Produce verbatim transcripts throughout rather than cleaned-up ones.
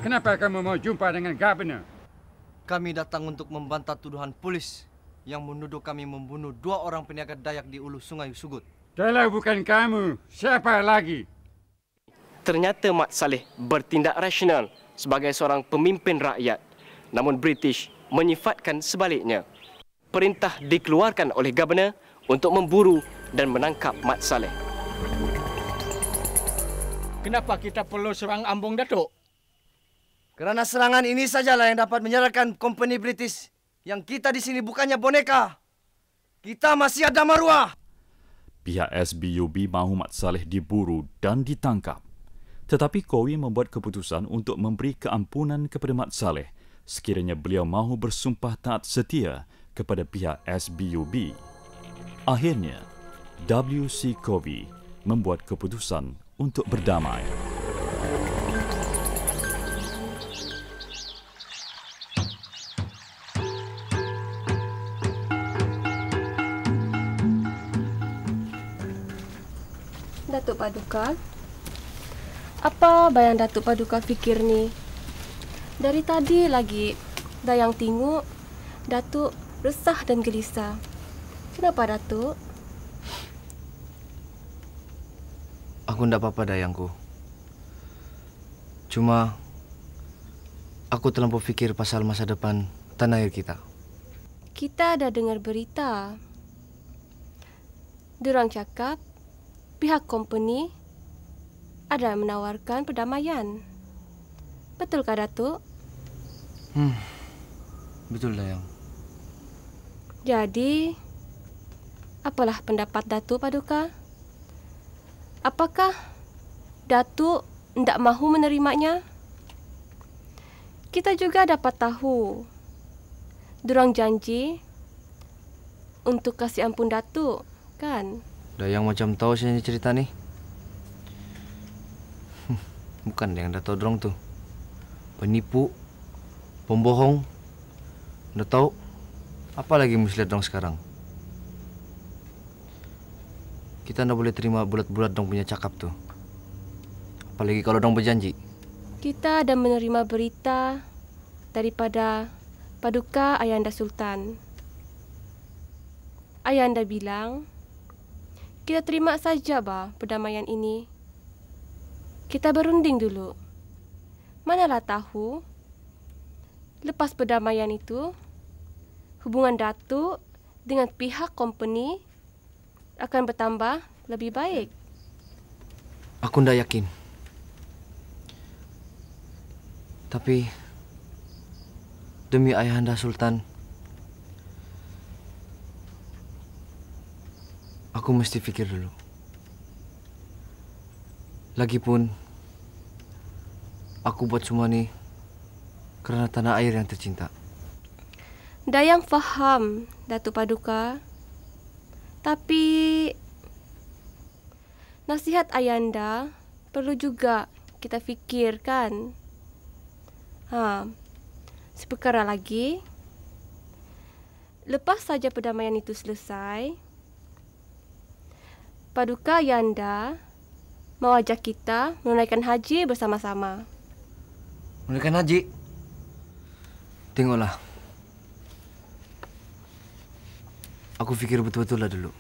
Kenapa kamu mau jumpa dengan Governor? Kami datang untuk membantah tuduhan polis yang menuduh kami membunuh dua orang peniaga Dayak di hulu Sungai Sugut. Kalau bukan kamu, siapa lagi? Ternyata Mat Saleh bertindak rasional sebagai seorang pemimpin rakyat. Namun British menyifatkan sebaliknya. Perintah dikeluarkan oleh Governor untuk memburu dan menangkap Mat Saleh. Kenapa kita perlu serang Ambung, Datuk? Kerana serangan ini sajalah yang dapat menyerahkan company British. Yang kita di sini bukannya boneka. Kita masih ada maruah. Pihak S B U B mahu Mat Saleh diburu dan ditangkap. Tetapi Kowi membuat keputusan untuk memberi keampunan kepada Mat Saleh sekiranya beliau mahu bersumpah taat setia kepada pihak S B U B. Akhirnya, W C Kowi membuat keputusan untuk berdamai. Datuk Paduka, apa bayang Datuk Paduka fikir ni? Dari tadi lagi, Dayang tengok Datuk resah dan gelisah. Kenapa, Datuk? Aku tidak apa-apa, Dayangku. Cuma, aku terlampau fikir pasal masa depan tanah air kita. Kita ada dengar berita. Durang cakap, pihak company ada menawarkan perdamaian. Betulkah, Datuk? Hmm, betul, Dayang. Jadi, apalah pendapat Datuk Paduka? Apakah Datuk tidak mahu menerimanya? Kita juga dapat tahu. Durang janji untuk kasih ampun Datuk, kan? Dayang macam tahu sih cerita ni. Bukan yang dah tahu dorong tu. Penipu, pembohong. Dah tahu apa lagi mesti lihat dorong sekarang. Kita tidak boleh terima bulat-bulat dong punya cakap tu. Apalagi kalau dong berjanji. Kita ada menerima berita daripada Paduka Ayahanda Sultan. Ayahanda bilang, kita terima saja bah perdamaian ini. Kita berunding dulu. Manalah tahu, lepas perdamaian itu, hubungan Datuk dengan pihak company akan bertambah lebih baik. Aku tidak yakin. Tapi, demi Ayahanda Sultan, aku mesti fikir dulu. Lagipun, aku buat semua ni kerana tanah air yang tercinta. Dayang faham, Datuk Paduka. Tapi, nasihat Ayahanda perlu juga kita fikirkan. Ha, seperkara lagi, lepas saja perdamaian itu selesai, Paduka Ayahanda mau ajak kita menunaikan haji bersama-sama. Menunaikan haji? Tengoklah. Aku fikir betul-betul lah dulu.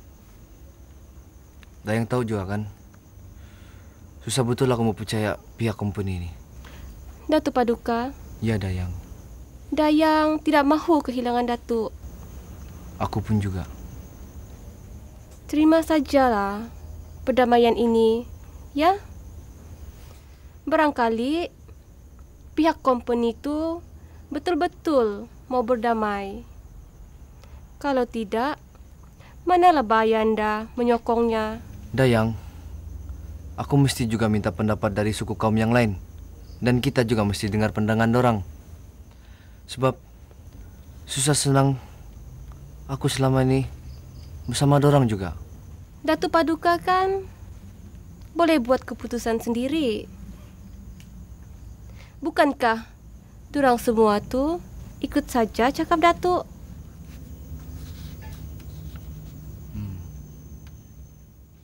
Dayang tahu juga kan, susah betul aku mau percaya pihak company ini. Datuk Paduka? Ya, Dayang. Dayang tidak mahu kehilangan Datuk. Aku pun juga. Terima sajalah perdamaian ini, ya? Barangkali pihak company itu betul-betul mau berdamai. Kalau tidak, manalah Ayahanda menyokongnya? Dayang, aku mesti juga minta pendapat dari suku kaum yang lain. Dan kita juga mesti dengar pandangan dorang. Sebab susah senang aku selama ini bersama dorang juga. Datuk Paduka kan boleh buat keputusan sendiri. Bukankah dorang semua tu ikut saja cakap Datuk?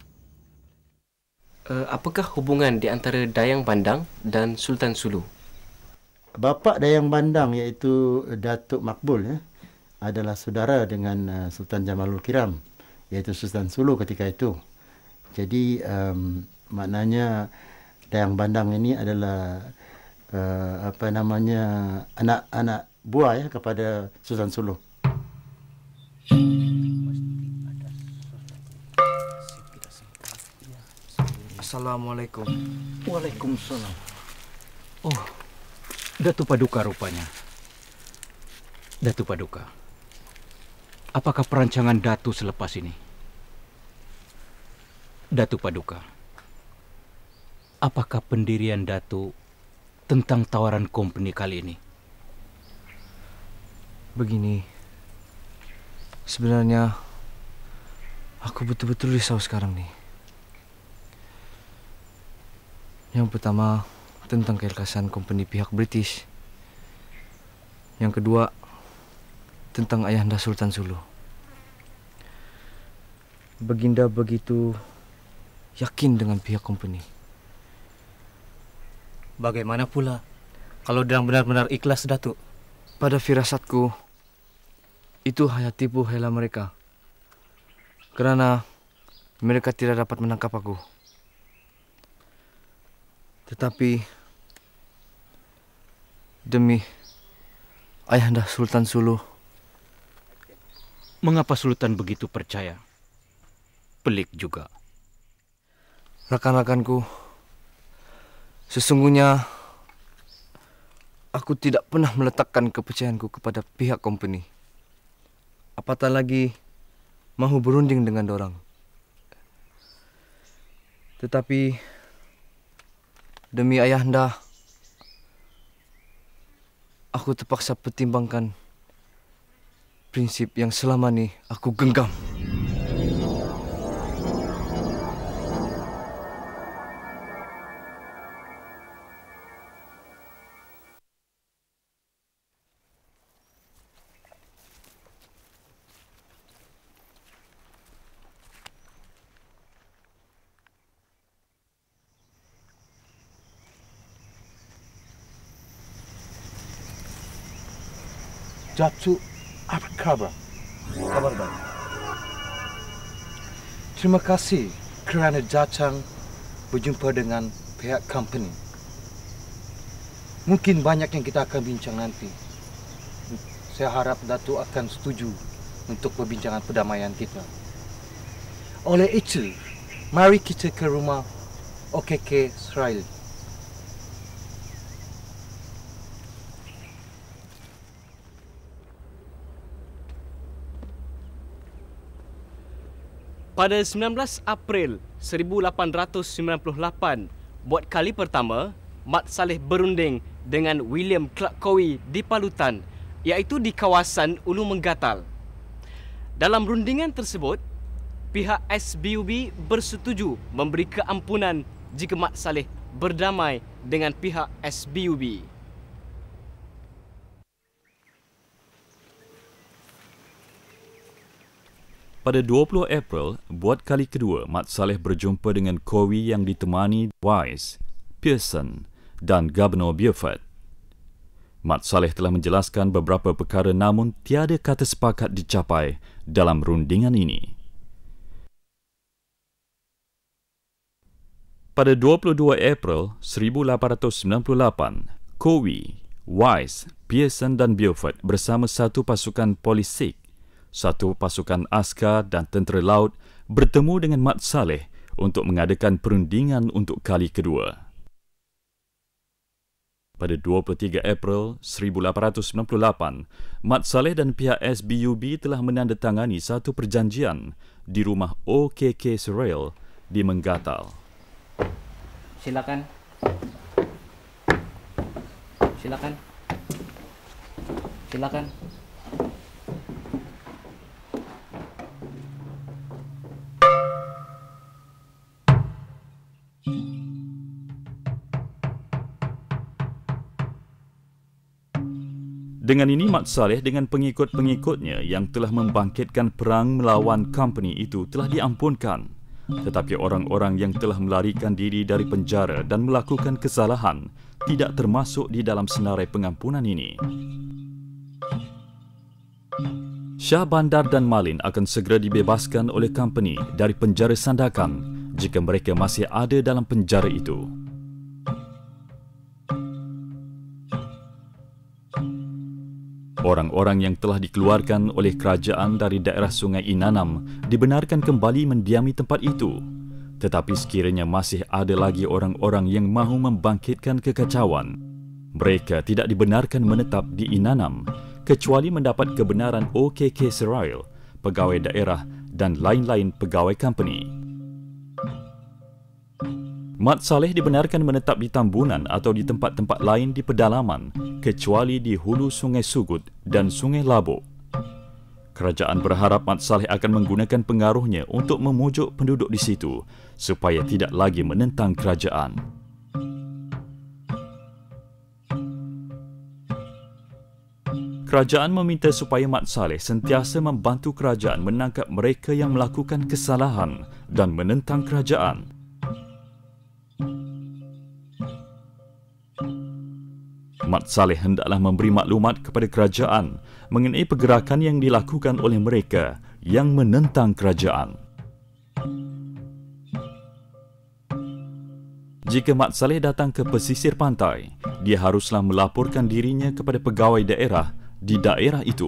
Uh, apakah hubungan di antara Dayang Bandang dan Sultan Sulu? bapa Dayang Bandang iaitu Datuk Makbul ya, adalah saudara dengan uh, Sultan Jamalul Kiram, iaitu Sultan Sulu ketika itu. Jadi um, maknanya Dayang Bandang ini adalah uh, apa namanya anak-anak buah ya kepada Sultan Sulu. Assalamualaikum. Waalaikumsalam. Oh, Datu Paduka rupanya. Datu Paduka, apakah perancangan Datu selepas ini? Datu Paduka, apakah pendirian Datu tentang tawaran company kali ini? Begini, sebenarnya aku betul-betul risau sekarang nih. Yang pertama, tentang keikhlasan company pihak British. Yang kedua, tentang Ayahanda Sultan Sulu. Baginda begitu yakin dengan pihak company. Bagaimana pula kalau Dang benar-benar ikhlas, Datuk? Pada firasatku, itu hanya tipu hela mereka. Kerana mereka tidak dapat menangkap aku. Tetapi demi Ayahanda Sultan Sulu. Mengapa Sultan begitu percaya? Pelik juga. Rakan-rakanku, sesungguhnya aku tidak pernah meletakkan kepercayaanku kepada pihak company. Apatah lagi mahu berunding dengan dorang. Tetapi demi Ayahanda, aku terpaksa pertimbangkan prinsip yang selama ni aku genggam. Datuk, apa kabar? Kabar baik. Terima kasih kerana datang berjumpa dengan pihak company. Mungkin banyak yang kita akan bincang nanti. Saya harap Datuk akan setuju untuk perbincangan perdamaian kita. Oleh itu, mari kita ke rumah O K K Seraili. Pada sembilan belas April seribu lapan ratus sembilan puluh lapan, buat kali pertama, Mat Salleh berunding dengan William Clark Cowie di Palutan, iaitu di kawasan Ulu Menggatal. Dalam rundingan tersebut, pihak S B U B bersetuju memberi keampunan jika Mat Salleh berdamai dengan pihak S B U B. Pada dua puluh April, buat kali kedua, Mat Salleh berjumpa dengan Cowie yang ditemani Wise, Pearson dan Gubernur Beaufort. Mat Salleh telah menjelaskan beberapa perkara namun tiada kata sepakat dicapai dalam rundingan ini. Pada dua puluh dua April seribu lapan ratus sembilan puluh lapan, Cowie, Wise, Pearson dan Beaufort bersama satu pasukan polis Sikh, satu pasukan askar dan tentera laut bertemu dengan Mat Salleh untuk mengadakan perundingan untuk kali kedua. Pada dua puluh tiga April seribu lapan ratus sembilan puluh lapan, Mat Salleh dan pihak S B U B telah menandatangani satu perjanjian di rumah O K K Seraili di Menggatal. Silakan. Silakan. Silakan. Dengan ini, Mat Salleh dengan pengikut-pengikutnya yang telah membangkitkan perang melawan company itu telah diampunkan tetapi orang-orang yang telah melarikan diri dari penjara dan melakukan kesalahan tidak termasuk di dalam senarai pengampunan ini. Shah Bandar dan Malin akan segera dibebaskan oleh company dari penjara Sandakan jika mereka masih ada dalam penjara itu. Orang-orang yang telah dikeluarkan oleh kerajaan dari daerah Sungai Inanam dibenarkan kembali mendiami tempat itu. Tetapi sekiranya masih ada lagi orang-orang yang mahu membangkitkan kekacauan, mereka tidak dibenarkan menetap di Inanam kecuali mendapat kebenaran O K K Serail, pegawai daerah dan lain-lain pegawai company. Mat Saleh dibenarkan menetap di Tambunan atau di tempat-tempat lain di pedalaman kecuali di hulu Sungai Sugut dan Sungai Labuk. Kerajaan berharap Mat Saleh akan menggunakan pengaruhnya untuk memujuk penduduk di situ supaya tidak lagi menentang kerajaan. Kerajaan meminta supaya Mat Saleh sentiasa membantu kerajaan menangkap mereka yang melakukan kesalahan dan menentang kerajaan. Mat Saleh hendaklah memberi maklumat kepada kerajaan mengenai pergerakan yang dilakukan oleh mereka yang menentang kerajaan. Jika Mat Saleh datang ke pesisir pantai, dia haruslah melaporkan dirinya kepada pegawai daerah di daerah itu.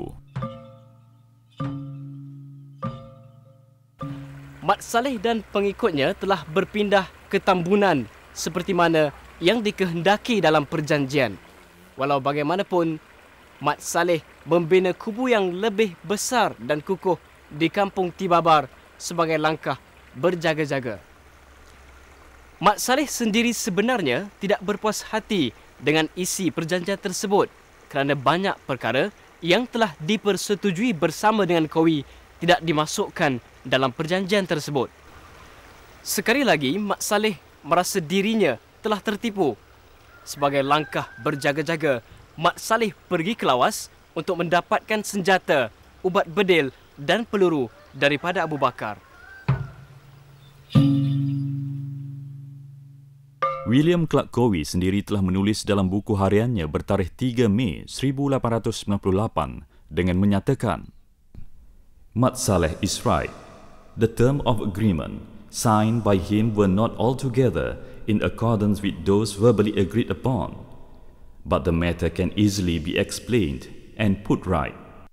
Mat Saleh dan pengikutnya telah berpindah ke Tambunan seperti mana yang dikehendaki dalam perjanjian. Walau bagaimanapun, Mat Saleh membina kubu yang lebih besar dan kukuh di kampung Tibabar sebagai langkah berjaga-jaga. Mat Saleh sendiri sebenarnya tidak berpuas hati dengan isi perjanjian tersebut kerana banyak perkara yang telah dipersetujui bersama dengan Kowi tidak dimasukkan dalam perjanjian tersebut. Sekali lagi, Mat Saleh merasa dirinya telah tertipu. Sebagai langkah berjaga-jaga, Mat Saleh pergi ke lawas untuk mendapatkan senjata, ubat bedil dan peluru daripada Abu Bakar. William Clark Cowie sendiri telah menulis dalam buku hariannya bertarikh tiga Mei seribu lapan ratus sembilan puluh lapan dengan menyatakan, Mat Saleh is right. The term of agreement signed by him were not altogether in accordance with those verbally agreed upon, but the matter can easily be explained and put right.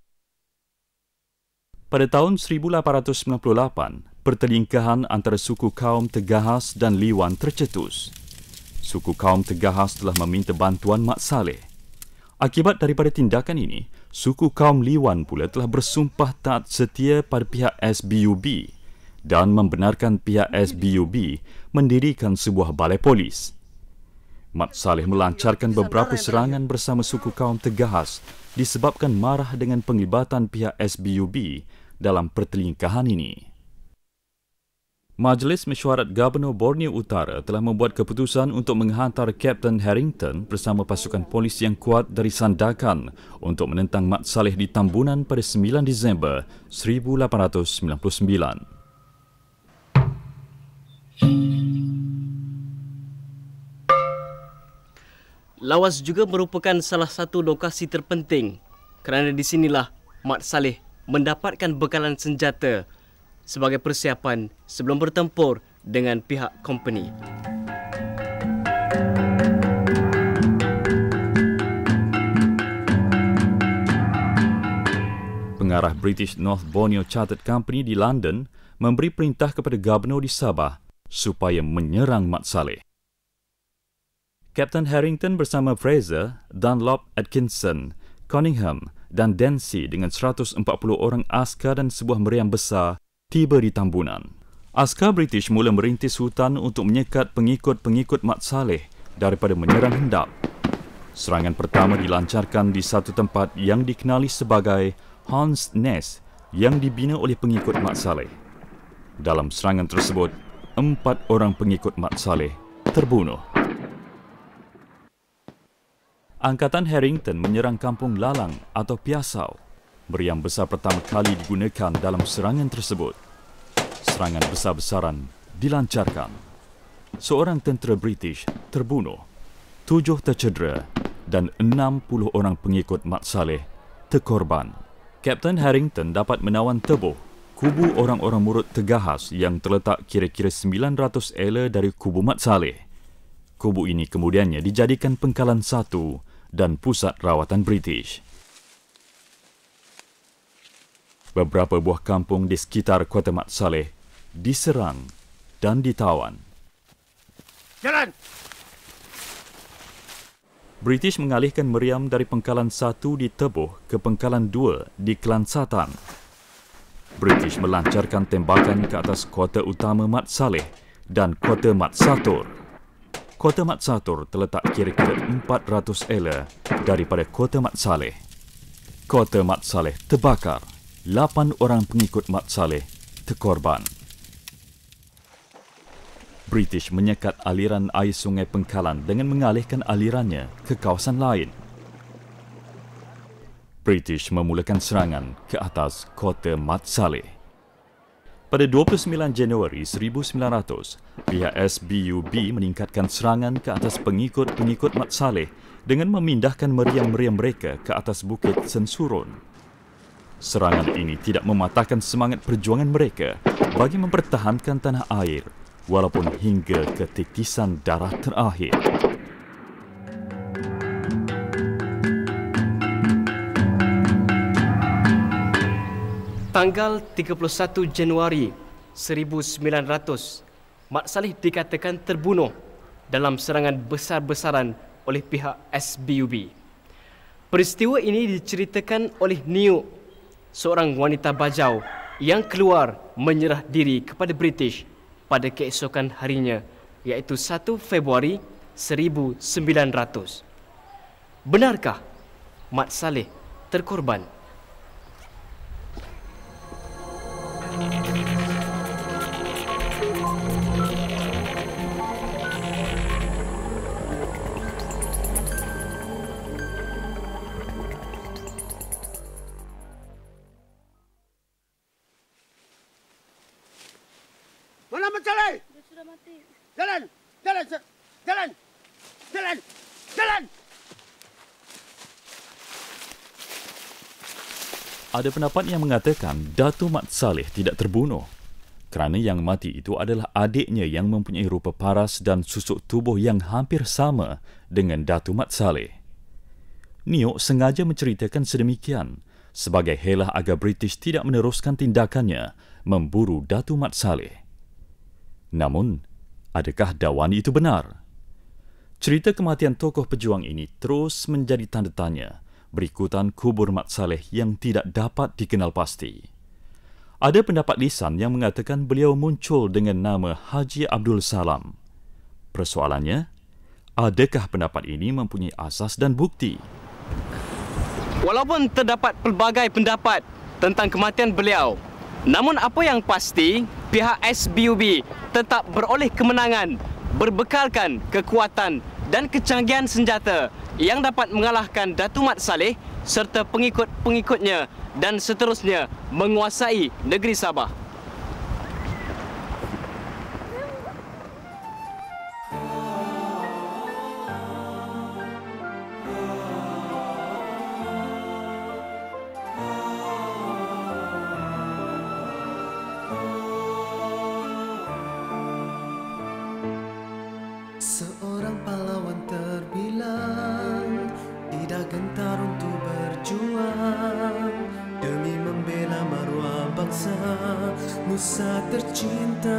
Pada tahun seribu lapan ratus sembilan puluh lapan, pertelingkahan antara suku kaum Tegahas dan Liwan tercetus. Suku kaum Tegahas telah meminta bantuan Mat Saleh. Akibat daripada tindakan ini, suku kaum Liwan pula telah bersumpah taat setia pada pihak S B U B dan membenarkan pihak S B U B mendirikan sebuah balai polis. Mat Saleh melancarkan beberapa serangan bersama suku kaum Tegahas disebabkan marah dengan penglibatan pihak S B U B dalam pertelingkahan ini. Majlis Mesyuarat Gubernur Borneo Utara telah membuat keputusan untuk menghantar Kapten Harrington bersama pasukan polis yang kuat dari Sandakan untuk menentang Mat Saleh di Tambunan pada sembilan Disember seribu lapan ratus sembilan puluh sembilan. Lawas juga merupakan salah satu lokasi terpenting kerana di sinilah Mat Saleh mendapatkan bekalan senjata sebagai persiapan sebelum bertempur dengan pihak company. Pengarah British North Borneo Chartered Company di London memberi perintah kepada Gubernur di Sabah supaya menyerang Mat Saleh. Kapten Harrington bersama Fraser, Dunlop, Atkinson, Cunningham dan Dancy dengan seratus empat puluh orang askar dan sebuah meriam besar tiba di Tambunan. Askar British mula merintis hutan untuk menyekat pengikut-pengikut Mat Saleh daripada menyerang hendap. Serangan pertama dilancarkan di satu tempat yang dikenali sebagai Horn's Nest yang dibina oleh pengikut Mat Saleh. Dalam serangan tersebut, empat orang pengikut Mat Saleh terbunuh. Angkatan Harrington menyerang kampung Lalang atau Piasau. Meriam besar pertama kali digunakan dalam serangan tersebut. serangan besar-besaran dilancarkan. Seorang tentera British terbunuh, tujuh tercedera dan enam puluh orang pengikut Mat Salleh terkorban. Kapten Harrington dapat menawan tebuh kubu orang-orang murut Tegahas yang terletak kira-kira sembilan ratus ela dari kubu Mat Salleh. Kubu ini kemudiannya dijadikan pengkalan satu dan pusat rawatan British. Beberapa buah kampung di sekitar Kota Mat Salleh diserang dan ditawan. Jalan! British mengalihkan meriam dari pengkalan satu di Tebuh ke pengkalan dua di Kelansatan. British melancarkan tembakan ke atas kota utama Mat Salleh dan kota Mat Satur. Kota Mat Satur terletak kira-kira empat ratus ela daripada kota Mat Salleh. Kota Mat Salleh terbakar. Lapan orang pengikut Mat Salleh terkorban. British menyekat aliran air sungai Pengkalan dengan mengalihkan alirannya ke kawasan lain. British memulakan serangan ke atas kota Mat Salleh. Pada dua puluh sembilan Januari seribu sembilan ratus, pihak S B U B meningkatkan serangan ke atas pengikut-pengikut Mat Salleh dengan memindahkan meriam-meriam mereka ke atas Bukit Sensurun. Serangan ini tidak mematahkan semangat perjuangan mereka bagi mempertahankan tanah air walaupun hingga ke titisan darah terakhir. Tanggal tiga puluh satu Januari seribu sembilan ratus, Mat Salleh dikatakan terbunuh dalam serangan besar-besaran oleh pihak S B U B. Peristiwa ini diceritakan oleh Niuk, seorang wanita bajau yang keluar menyerah diri kepada British pada keesokan harinya, iaitu satu Februari seribu sembilan ratus. Benarkah Mat Salleh terkorban? Mana Mat Salleh? Dia sudah mati. Jalan, jalan, jalan, jalan, jalan. Ada pendapat yang mengatakan Datuk Mat Salleh tidak terbunuh kerana yang mati itu adalah adiknya yang mempunyai rupa paras dan susuk tubuh yang hampir sama dengan Datuk Mat Salleh. Niok sengaja menceritakan sedemikian sebagai helah agar British tidak meneruskan tindakannya memburu Datuk Mat Salleh. Namun, adakah dakwaan itu benar? Cerita kematian tokoh pejuang ini terus menjadi tanda tanya berikutan kubur Mat Salleh yang tidak dapat dikenal pasti. Ada pendapat lisan yang mengatakan beliau muncul dengan nama Haji Abdul Salam. Persoalannya, adakah pendapat ini mempunyai asas dan bukti? Walaupun terdapat pelbagai pendapat tentang kematian beliau, namun apa yang pasti, pihak S B U B tetap beroleh kemenangan berbekalkan kekuatan dan kecanggihan senjata yang dapat mengalahkan Datuk Mat Salleh serta pengikut-pengikutnya dan seterusnya menguasai negeri Sabah. Seorang pahlawan terbilang tidak gentar untuk berjuang demi membela maruah bangsa Nusa tercinta.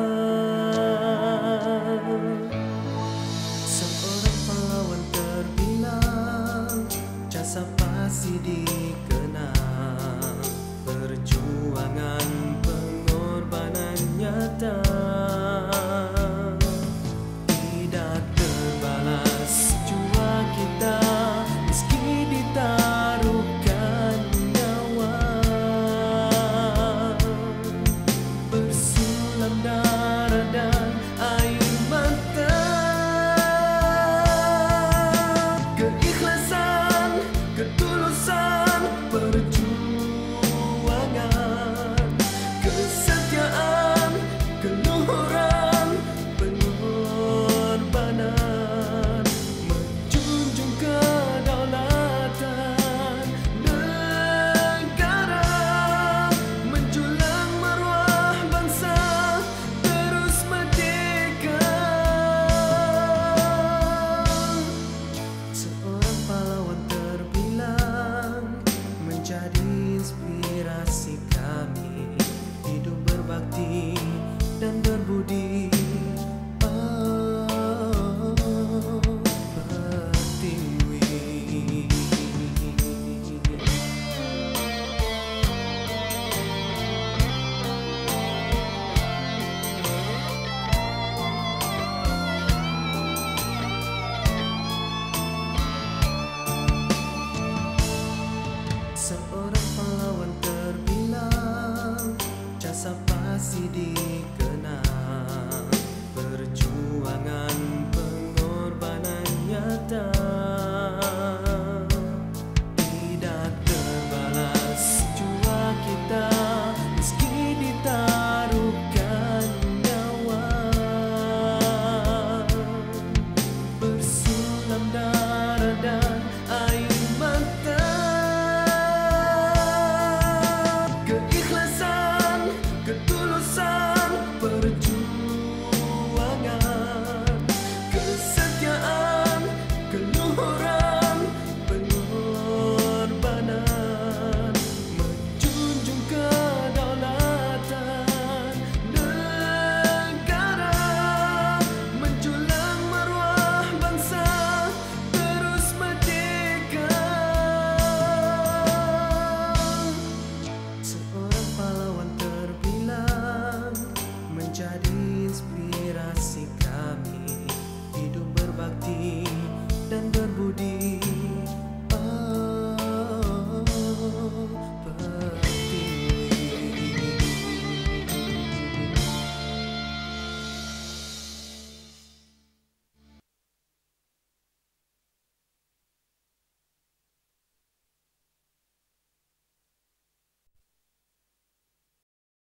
Seorang pahlawan terbilang jasa pasti dikenang, perjuangan pengorbanan nyata. Tidak budi